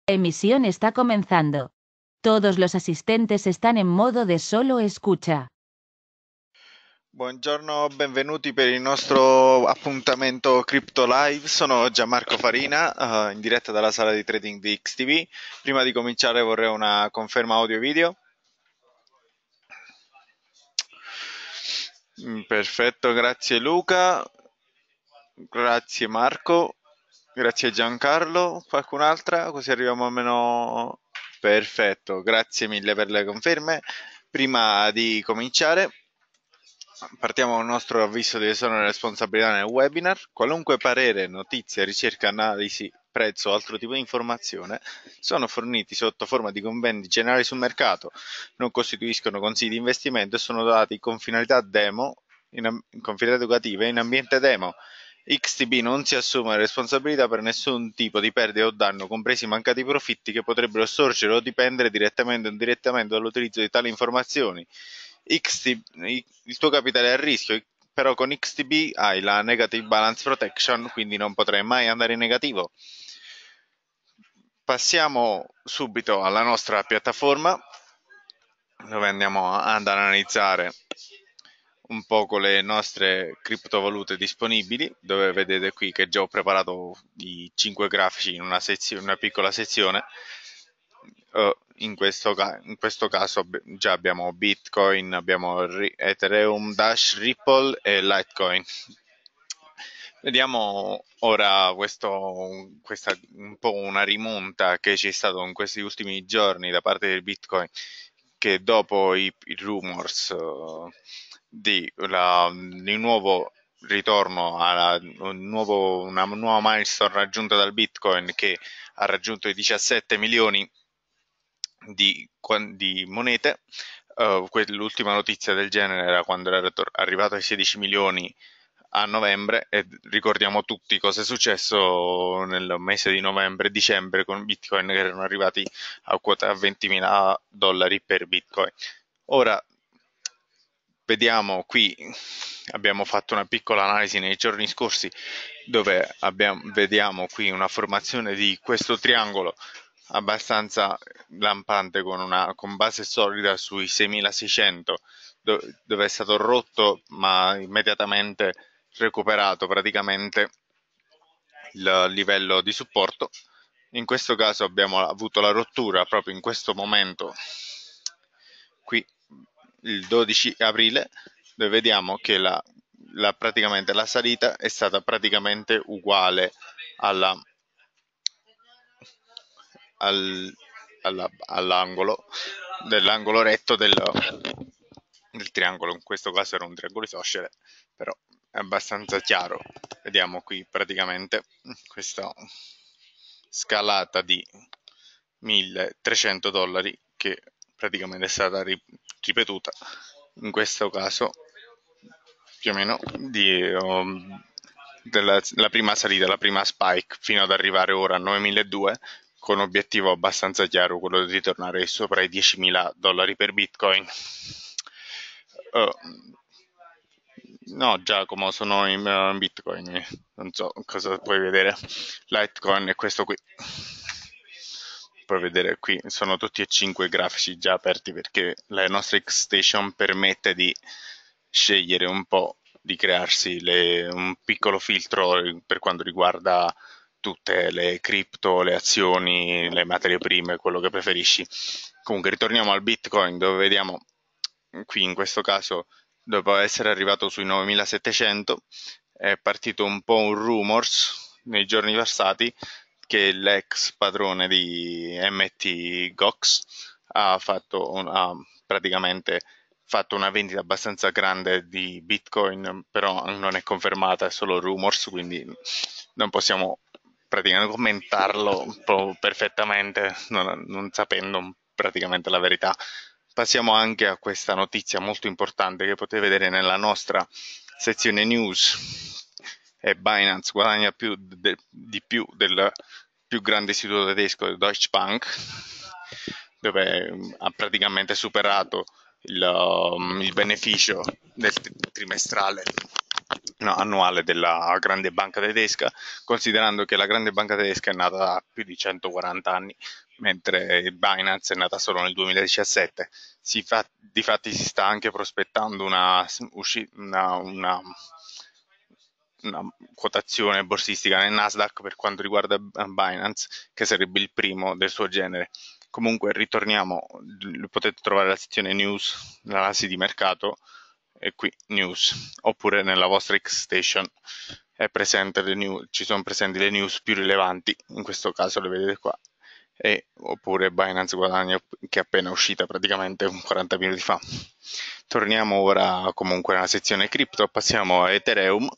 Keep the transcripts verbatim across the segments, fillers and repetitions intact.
Emisión está comenzando. Todos los asistentes están en modo de solo escucha. Buongiorno, benvenuti per il nostro appuntamento Crypto Live. Sono Gianmarco Farina, uh, in diretta dalla sala di trading di X T V. Prima di cominciare vorrei una conferma audio video. Mm, Perfetto, grazie Luca, grazie Marco, grazie Giancarlo. Qualcun'altra? Così arriviamo almeno... Perfetto, grazie mille per le conferme. Prima di cominciare, partiamo con il nostro avviso di esonero e responsabilità nel webinar. Qualunque parere, notizia, ricerca, analisi, prezzo o altro tipo di informazione sono forniti sotto forma di compendi generali sul mercato, non costituiscono consigli di investimento e sono dati con finalità demo, in, con finalità educative in ambiente demo. X T B non si assume responsabilità per nessun tipo di perdita o danno, compresi i mancati profitti che potrebbero sorgere o dipendere direttamente o indirettamente dall'utilizzo di tali informazioni. X T B, il tuo capitale è a rischio, però con X T B hai la Negative Balance Protection, quindi non potrai mai andare in negativo. Passiamo subito alla nostra piattaforma, dove andiamo ad analizzare un poco le nostre criptovalute disponibili, dove vedete qui che già ho preparato i cinque grafici in una, sezione, una piccola sezione. Uh, in, questo in questo caso già abbiamo Bitcoin, abbiamo Ethereum, Dash, Ripple e Litecoin. Vediamo ora questo, questa un po' una rimonta che c'è stata in questi ultimi giorni da parte del Bitcoin, che dopo i, i rumors uh, di, la, di nuovo ritorno a un nuovo, una nuova milestone raggiunta dal Bitcoin, che ha raggiunto i diciassette milioni di, di monete. Uh, l'ultima notizia del genere era quando era arrivato ai sedici milioni a novembre, e ricordiamo tutti cosa è successo nel mese di novembre e dicembre con Bitcoin, che erano arrivati a quota ventimila dollari per Bitcoin. Ora vediamo qui, abbiamo fatto una piccola analisi nei giorni scorsi, dove abbiamo, vediamo qui una formazione di questo triangolo abbastanza lampante con una con base solida sui seimilaseicento, dove è stato rotto ma immediatamente recuperato praticamente il livello di supporto. In questo caso abbiamo avuto la rottura proprio in questo momento qui, il dodici aprile, dove vediamo che la, la, praticamente la salita è stata praticamente uguale alla al, alla, all'angolo dell'angolo retto del, del triangolo. In questo caso era un triangolo isoscele, però è abbastanza chiaro. Vediamo qui praticamente questa scalata di milletrecento dollari che praticamente è stata ripetuta in questo caso più o meno di um, della la prima salita, la prima spike, fino ad arrivare ora a novemiladuecento, con obiettivo abbastanza chiaro, quello di ritornare sopra i diecimila dollari per Bitcoin. Uh, no, Giacomo, sono in, uh, in Bitcoin, non so cosa puoi vedere. Litecoin è questo qui. Puoi vedere qui, sono tutti e cinque i grafici già aperti, perché la nostra X-Station permette di scegliere un po', di crearsi le, un piccolo filtro per quanto riguarda tutte le cripto, le azioni, le materie prime, quello che preferisci. Comunque ritorniamo al Bitcoin, dove vediamo qui in questo caso, dopo essere arrivato sui novemilasettecento, è partito un po' un rumors nei giorni passati che l'ex padrone di M T Gox ha fatto un, ha praticamente fatto una vendita abbastanza grande di Bitcoin, però non è confermata, è solo rumors, quindi non possiamo praticamente commentarlo perfettamente, non, non sapendo praticamente la verità. Passiamo anche a questa notizia molto importante che potete vedere nella nostra sezione news. E Binance guadagna più de, di più del più grande istituto tedesco, Deutsche Bank, dove ha praticamente superato il, um, il beneficio del trimestrale no, annuale della grande banca tedesca, considerando che la grande banca tedesca è nata da più di centoquaranta anni, mentre Binance è nata solo nel duemiladiciassette. Si fa, difatti si sta anche prospettando una, una, una, una quotazione borsistica nel Nasdaq per quanto riguarda Binance, che sarebbe il primo del suo genere. Comunque ritorniamo, potete trovare la sezione news, l'analisi di mercato, e qui news, oppure nella vostra X-Station è presente le news, ci sono presenti le news più rilevanti, in questo caso le vedete qua, e, oppure Binance Guadagno, che è appena uscita praticamente quaranta minuti fa. Torniamo ora comunque nella sezione cripto, passiamo a Ethereum,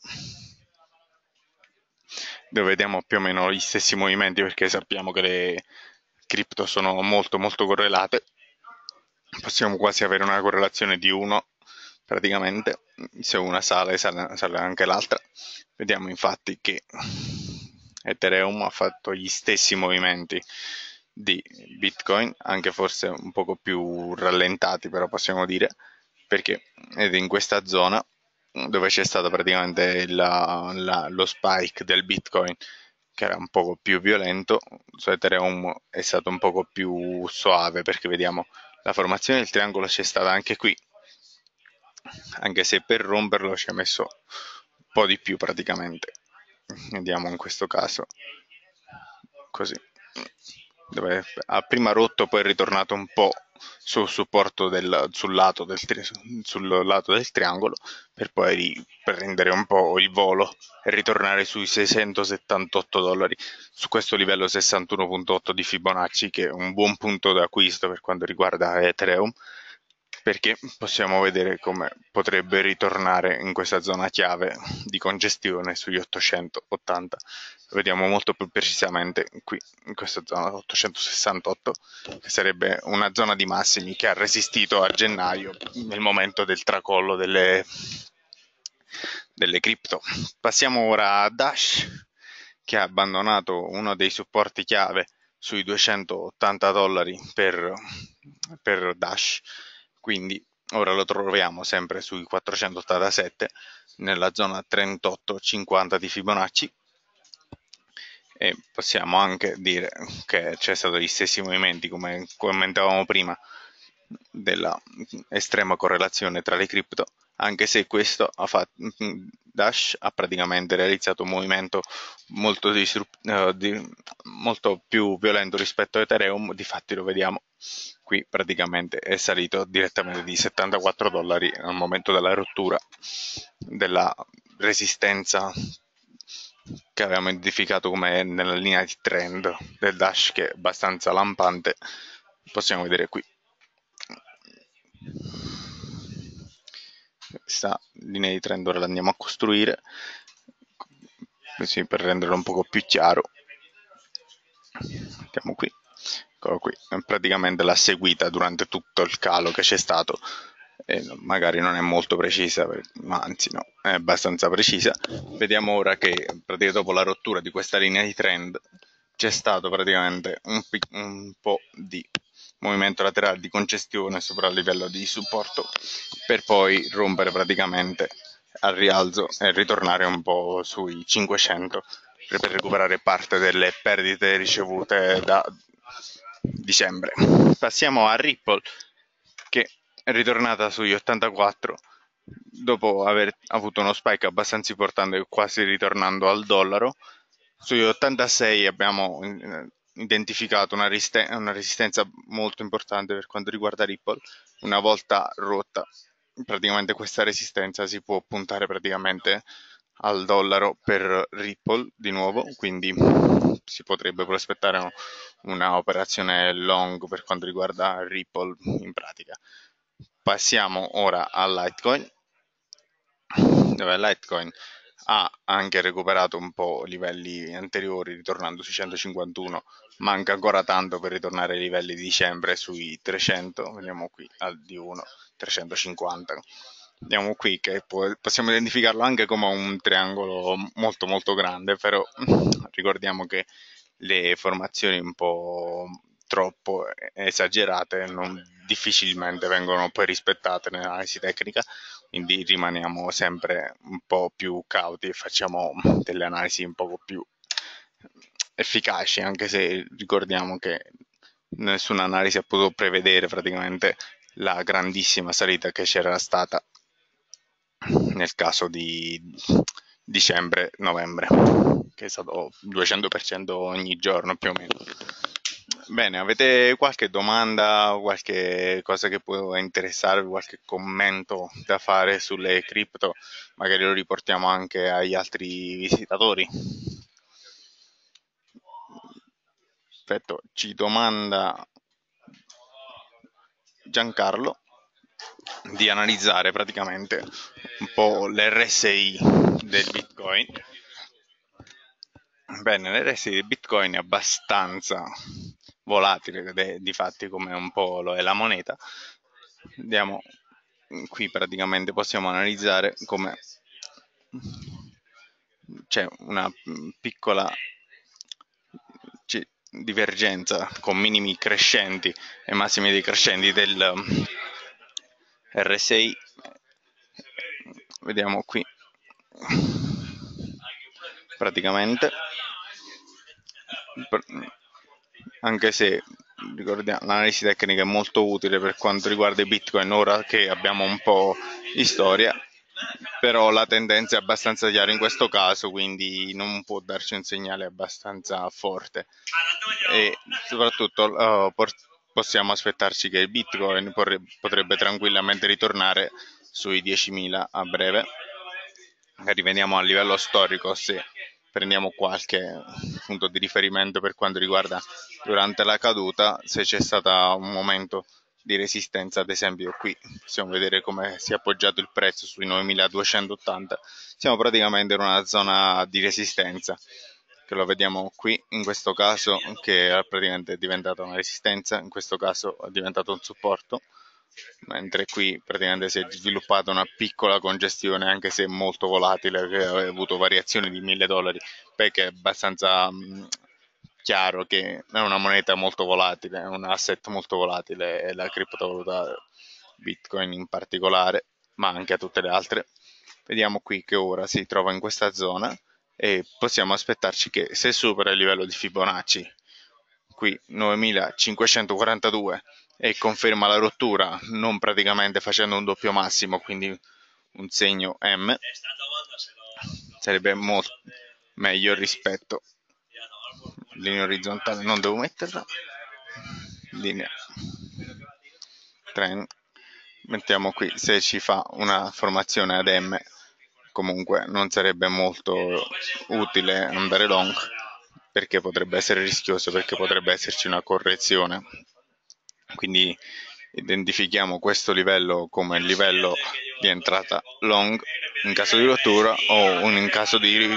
dove vediamo più o meno gli stessi movimenti, perché sappiamo che le cripto sono molto molto correlate, possiamo quasi avere una correlazione di uno praticamente, se una sale sale, sale anche l'altra. Vediamo infatti che Ethereum ha fatto gli stessi movimenti di Bitcoin, anche forse un poco più rallentati, però possiamo dire, perché ed in questa zona dove c'è stato praticamente la, la, lo spike del Bitcoin, che era un poco più violento, su Ethereum è stato un poco più soave, perché vediamo la formazione del triangolo c'è stata anche qui, anche se per romperlo ci ha messo un po' di più praticamente. Vediamo in questo caso così, dove ha prima rotto, poi è ritornato un po' sul supporto del, sul, lato del, sul lato del triangolo, per poi prendere un po' il volo e ritornare sui seicentosettantotto dollari, su questo livello sessantuno virgola otto di Fibonacci, che è un buon punto d'acquisto per quanto riguarda Ethereum, perché possiamo vedere come potrebbe ritornare in questa zona chiave di congestione sugli ottocentottanta. Lo vediamo molto più precisamente qui, in questa zona ottocentosessantotto, che sarebbe una zona di massimi che ha resistito a gennaio, nel momento del tracollo delle, delle cripto. Passiamo ora a Dash, che ha abbandonato uno dei supporti chiave sui duecentottanta dollari per, per Dash, quindi ora lo troviamo sempre sui quattrocentottantasette, nella zona trentotto cinquanta di Fibonacci, e possiamo anche dire che c'è stato gli stessi movimenti, come commentavamo prima, della estrema correlazione tra le cripto, anche se questo ha fatto, Dash ha praticamente realizzato un movimento molto, disrupt, uh, di, molto più violento rispetto a Ethereum. Difatti lo vediamo qui, praticamente è salito direttamente di settantaquattro dollari al momento della rottura della resistenza che avevamo identificato come nella linea di trend del Dash, che è abbastanza lampante. Possiamo vedere qui questa linea di trend, ora la andiamo a costruire così per renderlo un poco più chiaro. Mettiamo qui, eccolo qui, praticamente l'ha seguita durante tutto il calo che c'è stato, e magari non è molto precisa, ma anzi no, è abbastanza precisa. Vediamo ora che praticamente dopo la rottura di questa linea di trend c'è stato praticamente un, un po' di movimento laterale di congestione sopra il livello di supporto, per poi rompere praticamente al rialzo e ritornare un po' sui cinquecento per recuperare parte delle perdite ricevute da dicembre. Passiamo a Ripple, che è ritornata sugli ottantaquattro dopo aver avuto uno spike abbastanza importante, quasi ritornando al dollaro. Sugli ottantasei abbiamo identificato una, resisten- una resistenza molto importante per quanto riguarda Ripple. Una volta rotta praticamente questa resistenza, si può puntare praticamente al dollaro per Ripple di nuovo, quindi si potrebbe prospettare una operazione long per quanto riguarda Ripple in pratica. Passiamo ora a Litecoin, dove Litecoin ha anche recuperato un po' livelli anteriori, ritornando sui centocinquantuno. Manca ancora tanto per ritornare ai livelli di dicembre sui trecento. Vediamo qui al D uno trecentocinquanta. Vediamo qui che può, possiamo identificarlo anche come un triangolo molto molto grande, però ricordiamo che le formazioni un po' troppo esagerate non difficilmente vengono poi rispettate nell'analisi tecnica. quindi rimaniamo sempre un po' più cauti e facciamo delle analisi un poco più efficaci, anche se ricordiamo che nessuna analisi ha potuto prevedere praticamente la grandissima salita che c'era stata nel caso di dicembre-novembre, che è stato duecento per cento ogni giorno più o meno. Bene, avete qualche domanda, qualche cosa che può interessarvi, qualche commento da fare sulle cripto? Magari lo riportiamo anche agli altri visitatori. Perfetto, ci domanda Giancarlo di analizzare praticamente un po' l'R S I del Bitcoin. Bene, l'R S I del Bitcoin è abbastanza volatile, ed è difatti come un po' lo è la moneta. Andiamo qui, praticamente possiamo analizzare come c'è una piccola divergenza con minimi crescenti e massimi decrescenti del R S I. Vediamo qui praticamente, anche se ricordiamo, l'analisi tecnica è molto utile per quanto riguarda i Bitcoin ora che abbiamo un po' di storia, però la tendenza è abbastanza chiara in questo caso, quindi non può darci un segnale abbastanza forte e soprattutto uh, possiamo aspettarci che il Bitcoin potrebbe tranquillamente ritornare sui diecimila a breve. Riveniamo a livello storico se prendiamo qualche punto di riferimento per quanto riguarda durante la caduta, se c'è stato un momento di resistenza, ad esempio qui possiamo vedere come si è appoggiato il prezzo sui novemiladuecentottanta, siamo praticamente in una zona di resistenza, che lo vediamo qui in questo caso, che è praticamente diventata una resistenza, in questo caso è diventato un supporto, mentre qui praticamente si è sviluppata una piccola congestione, anche se molto volatile, che ha avuto variazioni di mille dollari, perché è abbastanza mh, chiaro che è una moneta molto volatile, è un asset molto volatile, è la criptovaluta Bitcoin in particolare, ma anche a tutte le altre. Vediamo qui che ora si trova in questa zona e possiamo aspettarci che se supera il livello di Fibonacci, qui novemilacinquecentoquarantadue, e conferma la rottura, non praticamente facendo un doppio massimo, quindi un segno M, sarebbe molto meglio rispetto linea orizzontale, non devo metterla, linea trend, mettiamo qui, se ci fa una formazione ad M comunque non sarebbe molto utile andare long, perché potrebbe essere rischioso, perché potrebbe esserci una correzione, quindi identifichiamo questo livello come il livello di entrata long in caso di rottura, o in caso di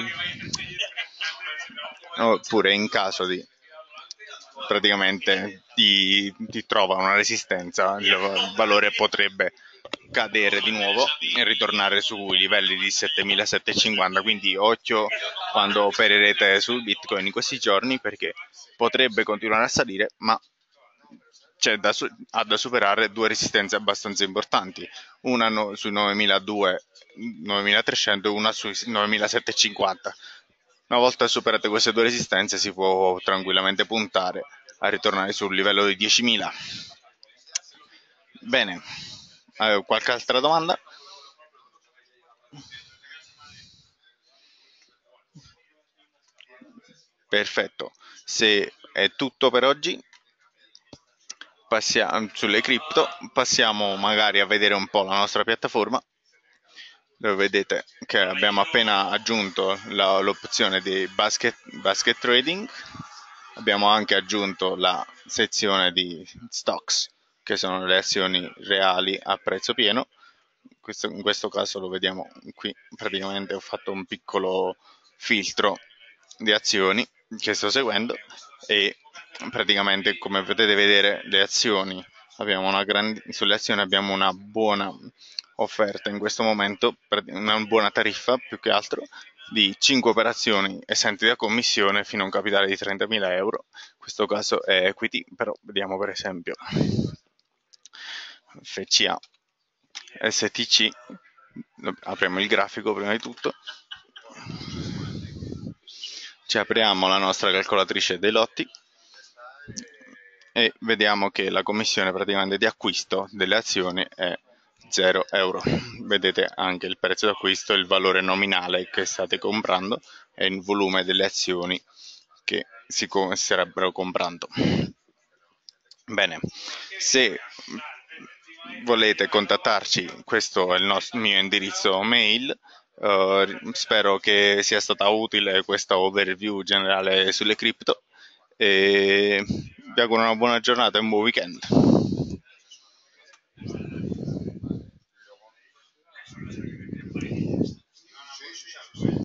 oppure in caso di praticamente ti, ti trova una resistenza, il valore potrebbe cadere di nuovo e ritornare sui livelli di settemilasettecentocinquanta, quindi occhio quando opererete sul Bitcoin in questi giorni, perché potrebbe continuare a salire, ma c'è da, ha da superare due resistenze abbastanza importanti, una no, sui novemiladuecento, novemilatrecento e una sui novemilasettecentocinquanta. Una volta superate queste due resistenze si può tranquillamente puntare a ritornare sul livello di diecimila. Bene, eh, qualche altra domanda? Perfetto, se è tutto per oggi, passiamo sulle cripto, passiamo magari a vedere un po' la nostra piattaforma, dove vedete che abbiamo appena aggiunto la, l'opzione di basket, basket trading, abbiamo anche aggiunto la sezione di stocks, che sono le azioni reali a prezzo pieno. Questo, in questo caso lo vediamo qui, praticamente ho fatto un piccolo filtro di azioni che sto seguendo e praticamente, come potete vedere, le azioni abbiamo una grande, sulle azioni abbiamo una buona offerta in questo momento, una buona tariffa più che altro, di cinque operazioni esenti da commissione fino a un capitale di trentamila euro. In questo caso è equity, però vediamo per esempio F C A, S T C, Apriamo il grafico prima di tutto, ci apriamo la nostra calcolatrice dei lotti e vediamo che la commissione praticamente di acquisto delle azioni è zero euro. Vedete anche il prezzo d'acquisto, il valore nominale che state comprando e il volume delle azioni che si starebbero comprando. Bene, se volete contattarci, questo è il nostro, mio indirizzo mail. Uh, spero che sia stata utile questa overview generale sulle cripto e vi auguro una buona giornata e un buon weekend.